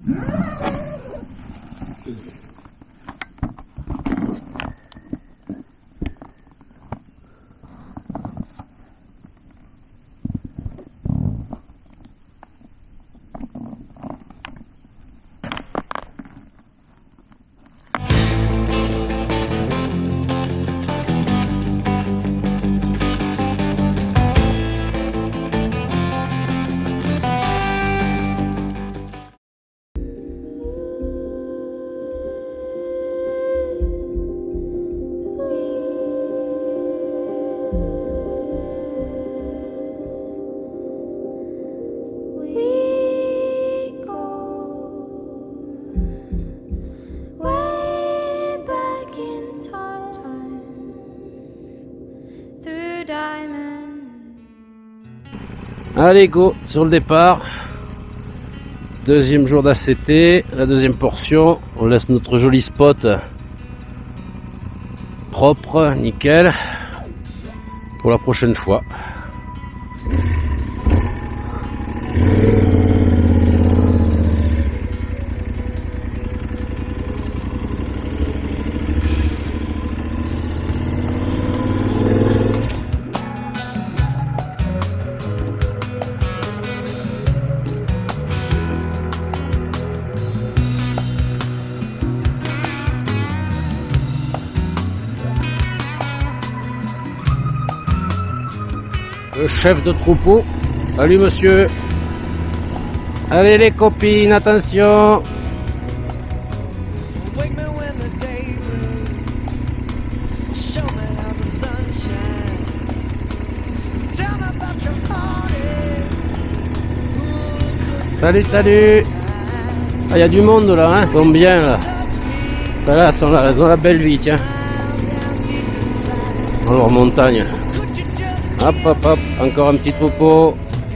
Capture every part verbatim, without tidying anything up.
Allez go, sur le départ. Deuxième jour d'A C T, la deuxième portion. On laisse notre joli spot propre, nickel, pour la prochaine fois. Le chef de troupeau. Salut monsieur. Allez les copines, attention. Salut, salut. Ah, il y a du monde là, hein. Ils sont bien là. Voilà, ils sont là, ils ont la belle vie, tiens. Dans leur montagne. Hop, hop, hop, encore un petit troupeau.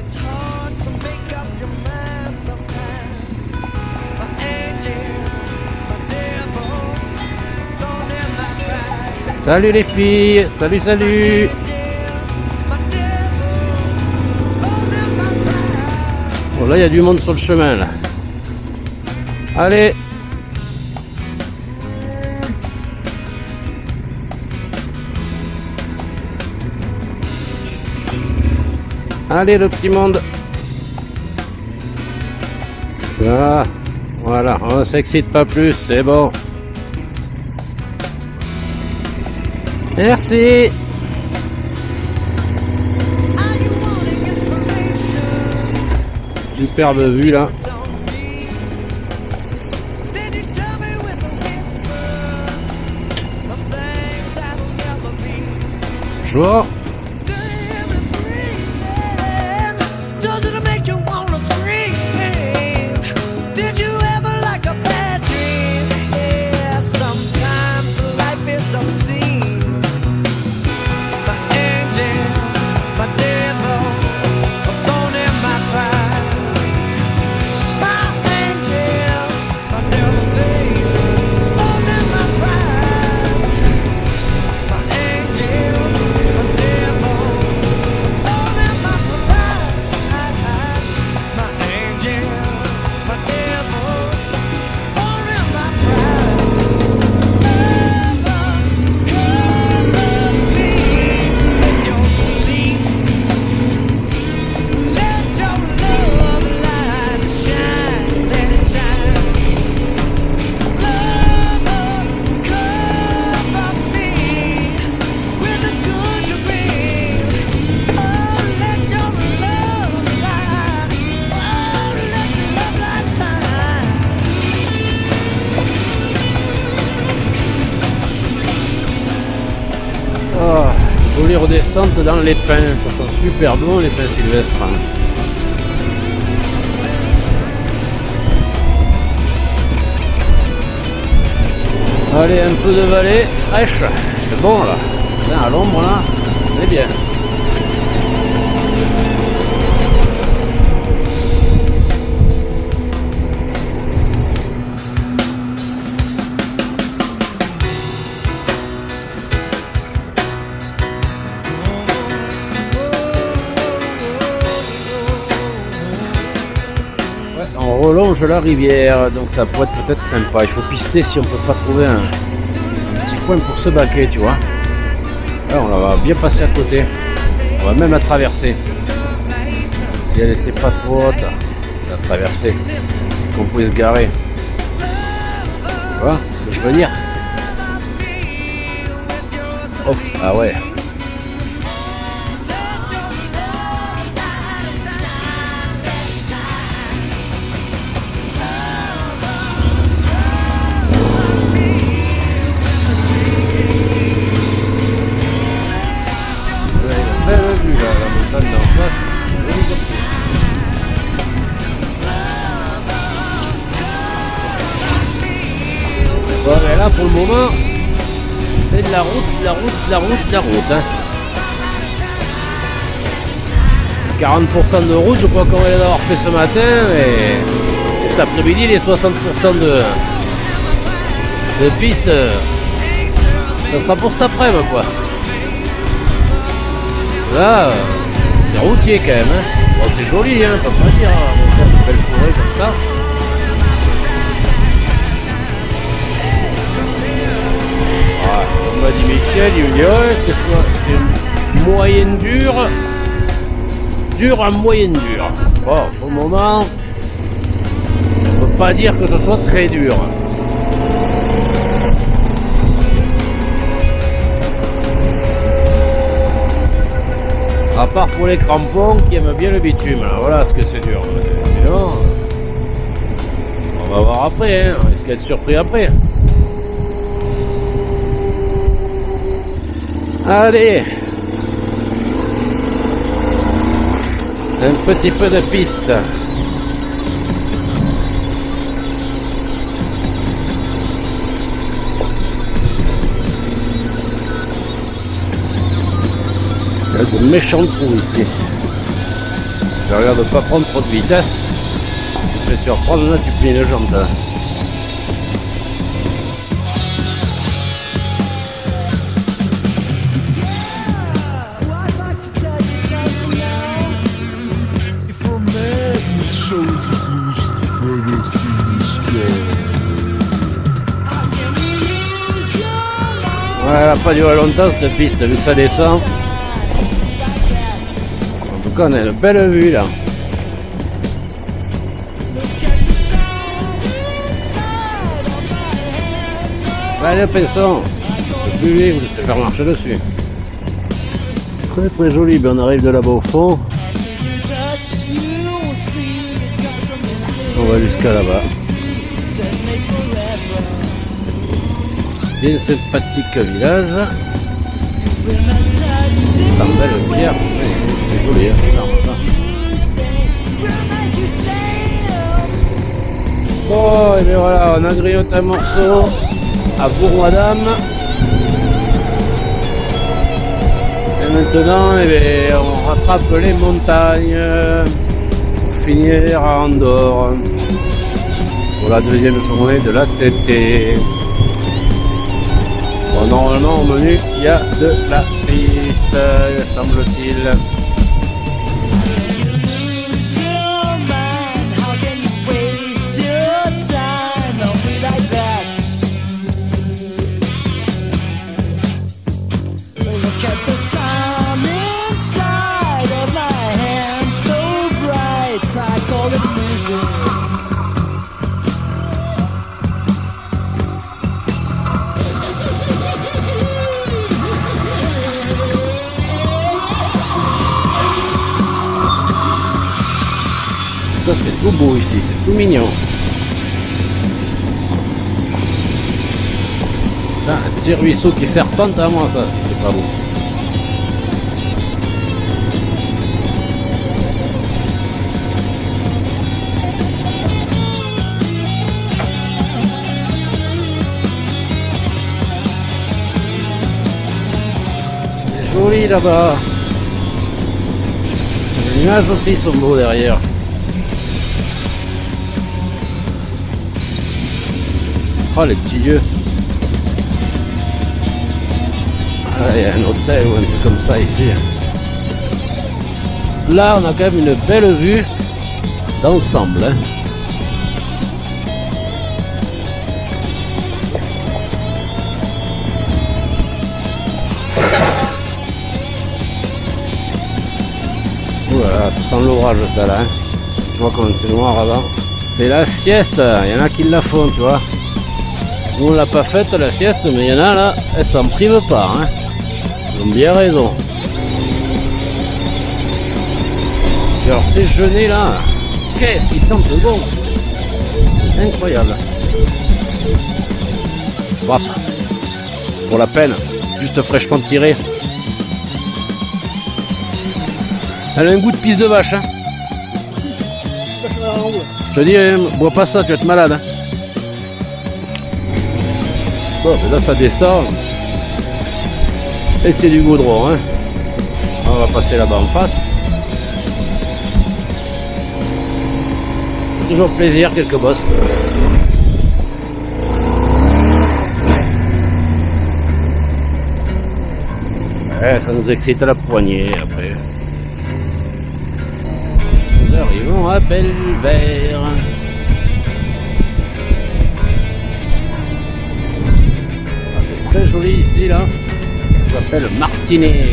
Salut les filles, salut, salut. Bon, là, il y a du monde sur le chemin, là. Allez. Allez le petit monde. Ah, voilà, on ne s'excite pas plus, c'est bon. Merci. Superbe vue là. Bonjour. Jolie redescente dans les pins, ça sent super bon les pins sylvestres. Allez, un peu de vallée fraîche, c'est bon là. À l'ombre là, c'est bien. On relonge longe la rivière, donc ça pourrait être peut-être sympa. Il faut pister si on peut pas trouver un, un petit coin pour se baquer, tu vois. Là, on va bien passer à côté. On va même la traverser. Si elle était pas trop haute, la traverser, qu'on pouvait se garer. Tu vois ce que je veux dire? Oh, ah ouais. Bon, mais là pour le moment c'est de la route, de la route, de la route, de la route hein. quarante pour cent de route, je crois qu'on va les avoir fait ce matin, et cet après-midi les soixante pour cent de, de piste, ça sera pour cet après-midi quoi. Là c'est routier quand même hein. Bon, c'est joli hein, on peut pas dire, on une belle forêt comme ça. On m'a dit Michel, il me dit ouais, c'est moyenne dure, dur à moyenne dure. Bon, pour le moment, on peut pas dire que ce soit très dur. À part pour les crampons qui aiment bien le bitume, alors voilà ce que c'est dur. Sinon, on va voir après, hein. On risque d'être surpris après. Allez, un petit peu de piste. Il y a de méchants trous ici. Je regarde de pas prendre trop de vitesse. Tu te fais surprendre, là tu plies les jambes. Là. Ouais, elle n'a pas duré longtemps cette piste vu que ça descend. En tout cas, on a une belle vue là. Allez, pinceau, le plus vite, vous laissez faire marcher dessus. Très très joli, ben on arrive de là-bas au fond. On va jusqu'à là-bas. Bien sympathique village. C'est une belle pierre, c'est joli, hein, bon, et bien voilà, on a grignoté un morceau à Bourg-Madame. Et maintenant, eh bien, on rattrape les montagnes pour finir à Andorre pour la deuxième journée de la C T. Bon, normalement au menu il y a de la piste, semble-t-il. C'est tout beau ici, c'est tout mignon. Ah, un petit ruisseau qui serpente à moi, ça, c'est pas beau. C'est joli là-bas. Les nuages aussi sont beaux derrière. Oh les petits lieux. Ah, il y a un hôtel ou un truc comme ça ici. Là on a quand même une belle vue d'ensemble. Hein. ça sent l'orage ça là. Hein. Tu vois comment c'est noir avant. C'est la sieste, il y en a qui la font, tu vois. Nous on l'a pas faite la sieste, mais il y en a là, elles s'en privent pas. Hein. Ils ont bien raison. Alors ces genêts là, qu'est-ce qu'ils sentent bon. C'est incroyable. Swap. Pour la peine, juste fraîchement tiré. Elle a un goût de pisse de vache. Hein. Je te dis, hein, bois pas ça, tu vas être malade. Hein. Bon, mais là ça descend. Et c'est du goudron. Hein. On va passer là-bas en face. Toujours plaisir, quelques bosses. Ouais, ça nous excite à la poignée après. Nous arrivons à Belvert. Ah, c'est très joli ici là. Ça s'appelle Martinet.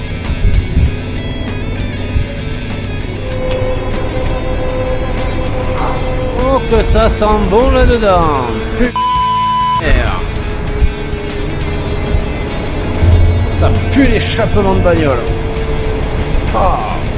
Oh que ça sent bon là-dedans. Putain. Ça pue l'échappement de bagnole. Ah.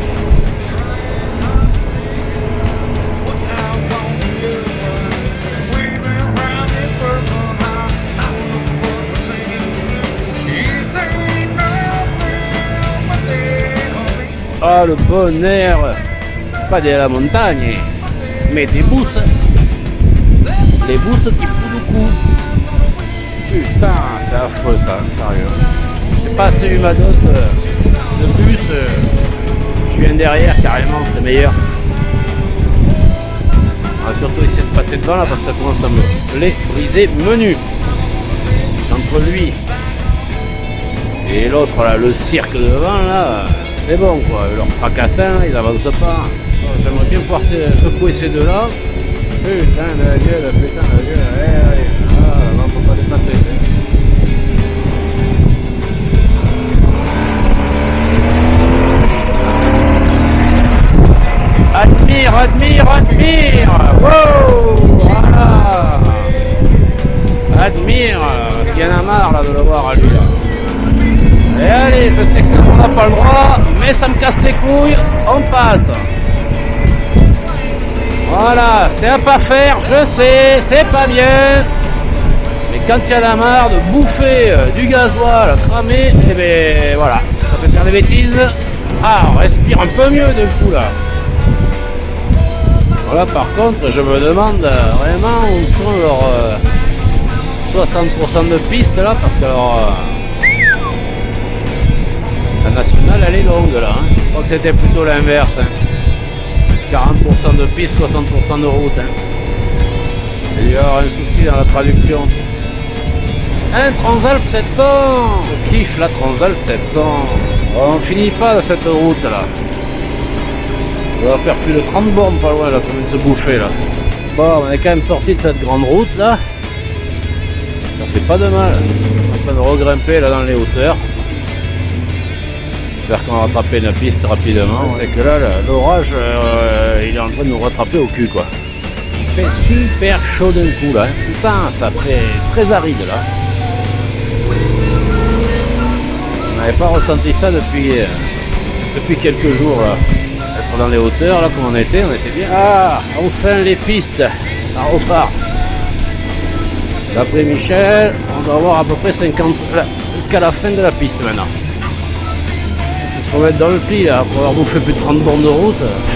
Ah le bon air. Pas de la montagne, mais des bousses. Les bousses qui poussent du coup. Putain, c'est affreux ça, sérieux. C'est pas assez humanos de bus. Je viens derrière carrément, c'est meilleur. On va surtout essayer de passer devant là parce que ça commence à me les briser menu. Entre lui et l'autre là, le cirque devant là, c'est bon quoi. Leurs fracassins, ils avancent pas. J'aimerais bien pouvoir secouer ces deux là. Putain de la gueule, putain de la gueule, allez, allez. Ah, on peut pas dépasser. Admire, admire, admire. Wow, voilà. Admire, parce qu'il y en a marre là de le voir à lui là. Et allez, je sais que ça on n'a pas le droit, mais ça me casse les couilles, on passe. Voilà, c'est à pas faire, je sais, c'est pas bien. Mais quand il y a la marre de bouffer du gasoil cramé, et ben voilà, ça fait faire des bêtises. Ah, on respire un peu mieux de coup là. Voilà, par contre, je me demande vraiment où sont leurs euh, soixante pour cent de pistes là, parce que alors, euh, la nationale elle est longue là. Hein. Je crois que c'était plutôt l'inverse. Hein. quarante pour cent de pistes, soixante pour cent de route. Hein. Il y avoir un souci dans la traduction. Un Transalp sept cents. Je kiffe la Transalp sept cents. On finit pas de cette route là. On va faire plus de trente bornes pas loin là, pour de se bouffer là. Bon, on est quand même sorti de cette grande route là. Ça fait pas de mal. On est en train de regrimper là dans les hauteurs. J'espère qu'on va rattraper une piste rapidement. C'est que là, l'orage, euh, il est en train de nous rattraper au cul quoi. Il fait super chaud d'un coup là. Putain, ça fait très aride là. On n'avait pas ressenti ça depuis, euh, depuis quelques jours là. Être dans les hauteurs là comme on était, on était bien. Ah, enfin les pistes. Ça repart. D'après Michel, on doit avoir à peu près cinquante jusqu'à la fin de la piste maintenant. On va être dans le pli là, pour avoir bouffé plus de trente bornes de route.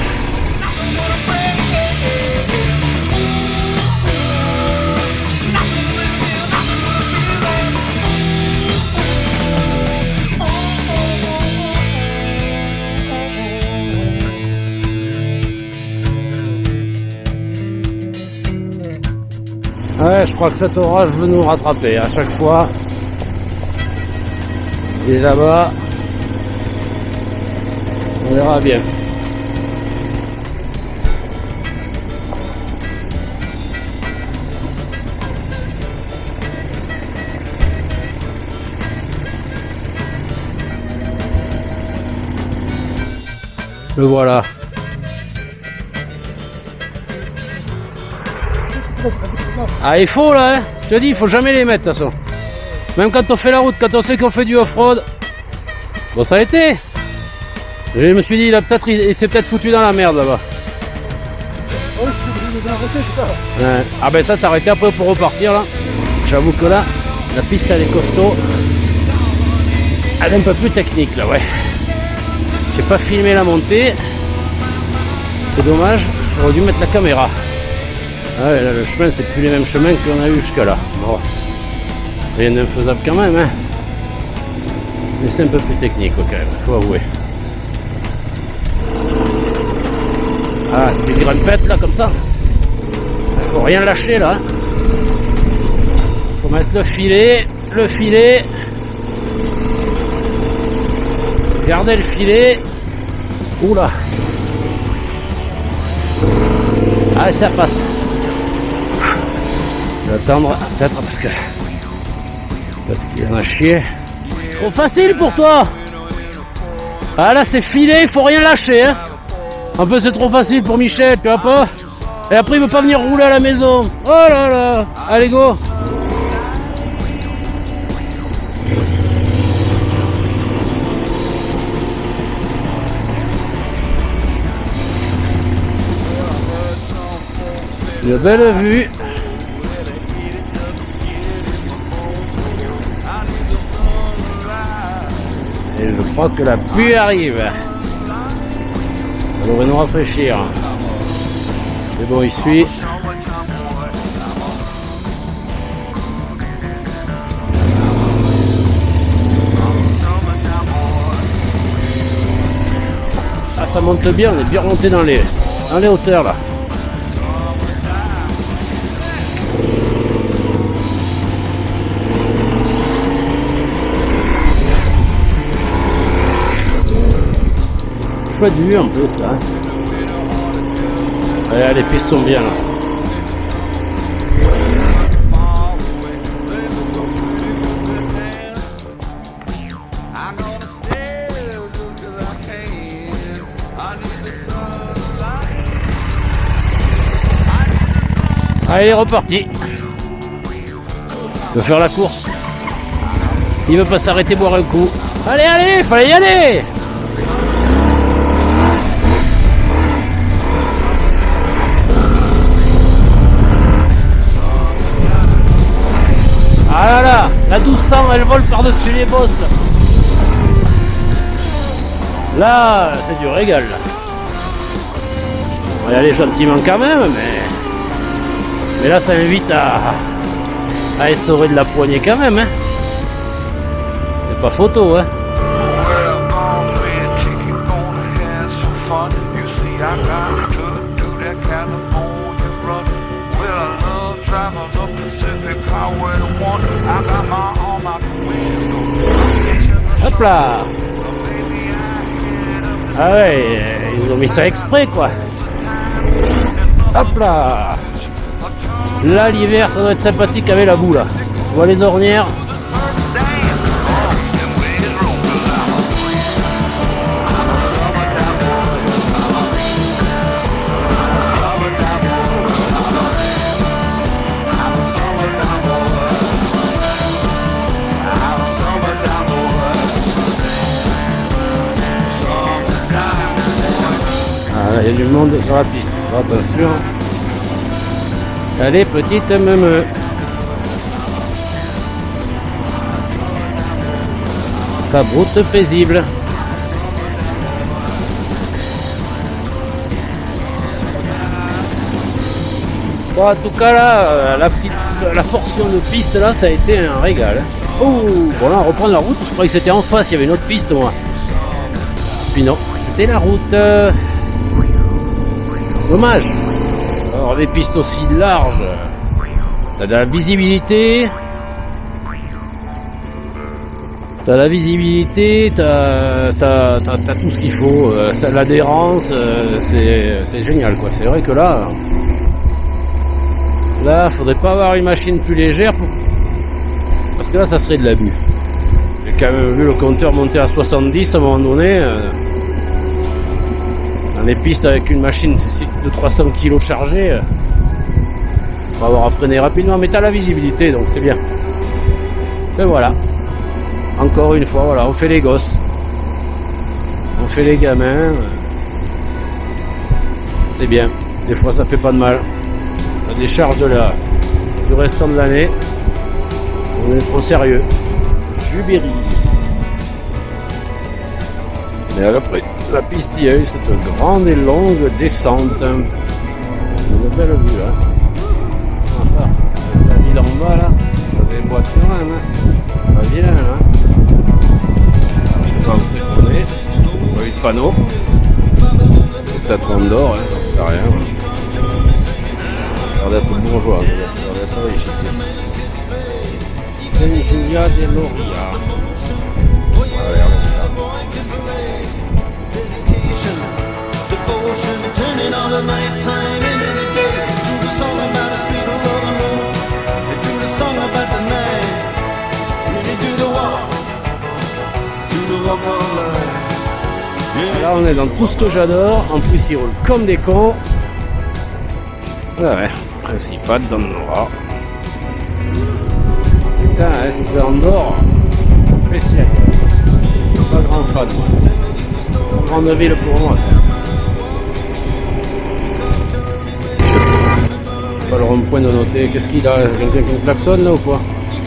Ouais, je crois que cet orage veut nous rattraper à chaque fois. Et là-bas, on verra bien. Le voilà. Ah, il faut là, hein. Je te dis, il faut jamais les mettre de toute façon. Même quand on fait la route, quand on sait qu'on fait du off-road. Bon, ça a été. Je me suis dit, il, a peut-être, il s'est peut-être foutu dans la merde là-bas. Ouais. Ah ben ça, s'arrêter après pour repartir là. J'avoue que là, la piste elle est costaud. Elle est un peu plus technique là, ouais. J'ai pas filmé la montée. C'est dommage, j'aurais dû mettre la caméra. Ah ouais, là, le chemin, c'est plus les mêmes chemins qu'on a eu jusque là. Bon. Rien d'infaisable quand même, hein. Mais c'est un peu plus technique quand même, faut avouer. Ah, des grimpettes là comme ça. Faut rien lâcher là. Faut mettre le filet, le filet. Gardez le filet. Oula. Ah, ça passe. Je vais attendre peut-être parce que peut-être qu'il y en a chier. Trop facile pour toi. Ah là c'est filé, il faut rien lâcher hein. Un peu c'est trop facile pour Michel, tu vois pas. Et après il veut pas venir rouler à la maison. Oh là là. Allez go. Une belle vue. Et je crois que la pluie arrive. Ça devrait nous rafraîchir. C'est bon, il suit. Ah, ça monte bien, on est bien remonté dans les, dans les hauteurs là. Chouette vue en plus là. Allez, les pistes sont bien là. Allez, reparti. Il veut faire la course. Il veut pas s'arrêter boire un coup. Allez, allez, fallait y aller. Ah là là, la douze cents elle vole par-dessus les bosses là. Là, c'est du régal là. On va y aller gentiment quand même, mais mais là ça invite à à essorer de la poignée quand même hein. C'est pas photo hein. Hop là. Ah ouais, ils ont mis ça exprès quoi. Hop là. Là l'hiver ça doit être sympathique avec la boue là. On voit les ornières. Il y a du monde sur la piste, attention. Allez, petite meumeu. Ça broute paisible. Bon, en tout cas là, la petite, la portion de piste là, ça a été un régal. Oh, bon là on reprend la route, je croyais que c'était en face, il y avait une autre piste moi. Puis non, c'était la route. Dommage. Alors des pistes aussi larges, t'as de la visibilité, t'as la visibilité, t'as t'as t'as, t'as tout ce qu'il faut, euh, l'adhérence, euh, c'est c'est génial quoi. C'est vrai que là, là, faudrait pas avoir une machine plus légère pour... parce que là, ça serait de l'abus. J'ai quand même vu le compteur monter à soixante-dix à un moment donné. Euh... Dans les pistes avec une machine de trois cents kilos chargée, Pas avoir à freiner rapidement, mais t'as la visibilité, donc c'est bien. Et voilà. Encore une fois, voilà, on fait les gosses. On fait les gamins. C'est bien. Des fois, ça fait pas de mal. Ça décharge de la, du restant de l'année. On est trop sérieux. Jubéry. Mais après, la piste y a eu cette grande et longue descente. Une belle vue, là. Enfin, la ville en bas, là. Ça des boîtes quand même, hein. Pas vilain, hein. Je sais pas où c'est qu'on est. Pas eu de panneau. Peut-être on dort, hein, j'en sais rien. Ça a l'air d'être bourgeois, ça a l'air d'être riche ici. Saint-Julia de Loria. Ah, regardez ça. Là on est dans tout ce que j'adore, en plus ils roulent comme des cons. Ouais, principal dans le Nora. Putain, hein, si c'est Andorre, spécial. Pas grand fan. Grande ville pour moi. Pas le rond-point de noter. Qu'est-ce qu'il a? Quelqu'un qui klaxonne là ou quoi?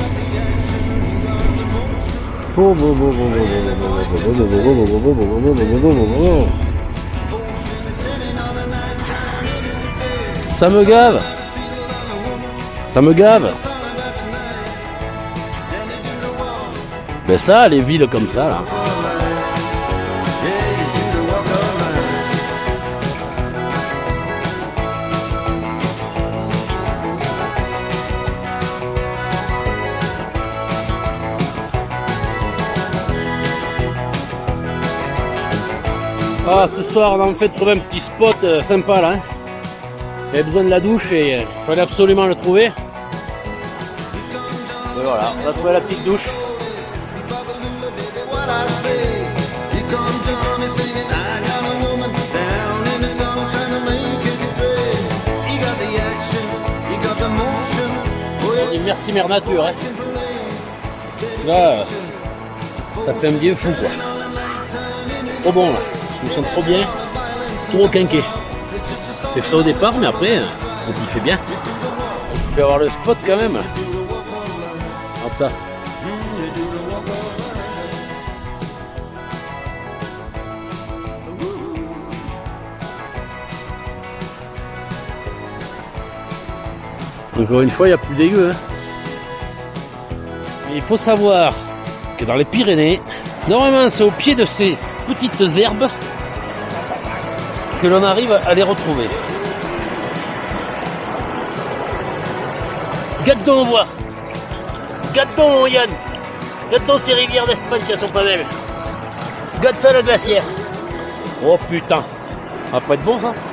Ça me gave. Ça me gave. Ben ça, les villes comme ça là. Ah, ce soir on a en fait trouvé un petit spot euh, sympa là. Hein. J'avais besoin de la douche et il euh, fallait absolument le trouver. Et voilà, on a trouvé la petite douche. On dit merci mère nature. Hein. Là, euh, ça fait un bien fou quoi. Trop bon là. Je me sens trop bien, trop quinqué. C'est frais au départ, mais après, on s'y fait bien. On peut avoir le spot quand même. Hop ça. Encore une fois, il n'y a plus dégueu. Hein. Mais il faut savoir que dans les Pyrénées, normalement c'est au pied de ces petites herbes que l'on arrive à les retrouver. Gâte-donc voir. Gâte-donc Yann. Gâte-donc ces rivières d'Espagne qui sont pas belles. Gâte ça la glacière. Oh putain. Ça va pas être bon ça.